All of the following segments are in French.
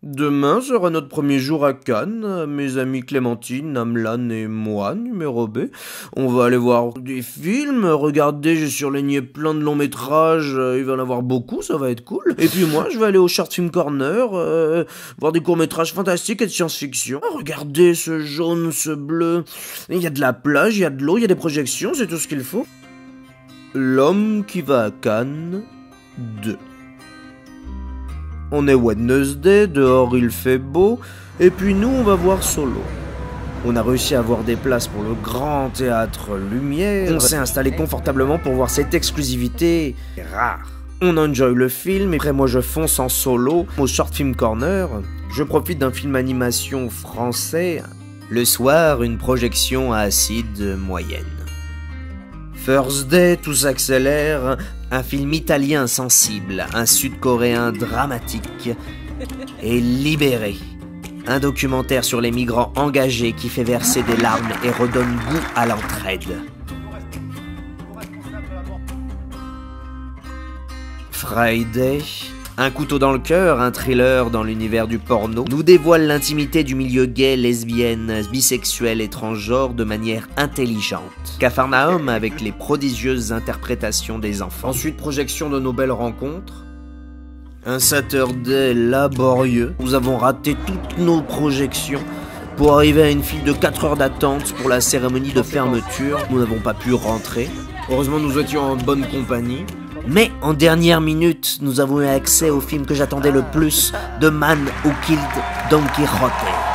Demain sera notre premier jour à Cannes. Mes amis Clémentine, Amlan et moi, numéro B. On va aller voir des films. Regardez, j'ai surligné plein de longs métrages. Il va y en avoir beaucoup, ça va être cool. Et puis moi, je vais aller au Short Film Corner, voir des courts métrages fantastiques et de science-fiction. Regardez ce jaune, ce bleu. Il y a de la plage, il y a de l'eau, il y a des projections, c'est tout ce qu'il faut. L'homme qui va à Cannes 2. On est Wednesday, dehors il fait beau, et puis nous on va voir Solo. On a réussi à avoir des places pour le grand théâtre Lumière. On s'est installé confortablement pour voir cette exclusivité rare. On enjoy le film, et après moi je fonce en solo au Short Film Corner. Je profite d'un film animation français. Le soir, une projection à acide moyenne. First Day, tout s'accélère, un film italien sensible, un sud-coréen dramatique et libéré. Un documentaire sur les migrants engagés qui fait verser des larmes et redonne goût à l'entraide. Friday, un couteau dans le cœur, un thriller dans l'univers du porno, nous dévoile l'intimité du milieu gay, lesbienne, bisexuel et transgenre de manière intelligente. Capharnaüm avec les prodigieuses interprétations des enfants. Ensuite, projection de nos belles rencontres. Un Saturday laborieux. Nous avons raté toutes nos projections pour arriver à une file de 4 heures d'attente pour la cérémonie de fermeture. Nous n'avons pas pu rentrer. Heureusement, nous étions en bonne compagnie. Mais en dernière minute, nous avons eu accès au film que j'attendais le plus, The Man Who Killed Don Quixote.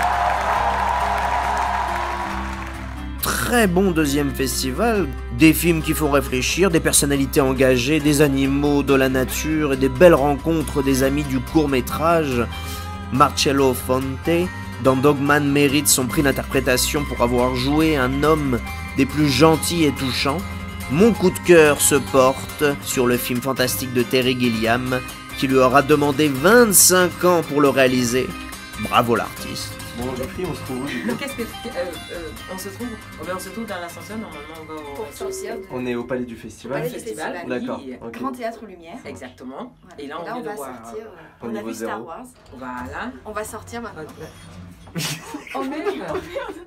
Très bon deuxième festival, des films qui font réfléchir, des personnalités engagées, des animaux de la nature et des belles rencontres des amis du court-métrage. Marcello Fonte, dans Dogman, mérite son prix d'interprétation pour avoir joué un homme des plus gentils et touchants. Mon coup de cœur se porte sur le film fantastique de Terry Gilliam, qui lui aura demandé 25 ans pour le réaliser. Bravo l'artiste. Bon, Jeffrey, on se trouve où? Qu'est-ce que... on se trouve... on se trouve dans l'ascenseur, normalement on va au... Pour sortir de... On est au Palais du Festival. Palais du Festival. D'accord. Oui. Ok. Grand Théâtre Lumière. Exactement. Voilà. Et là, on on vient va de voir... sortir. au On a niveau vu Star zéro. Wars. Voilà. On va sortir maintenant. Oh merde.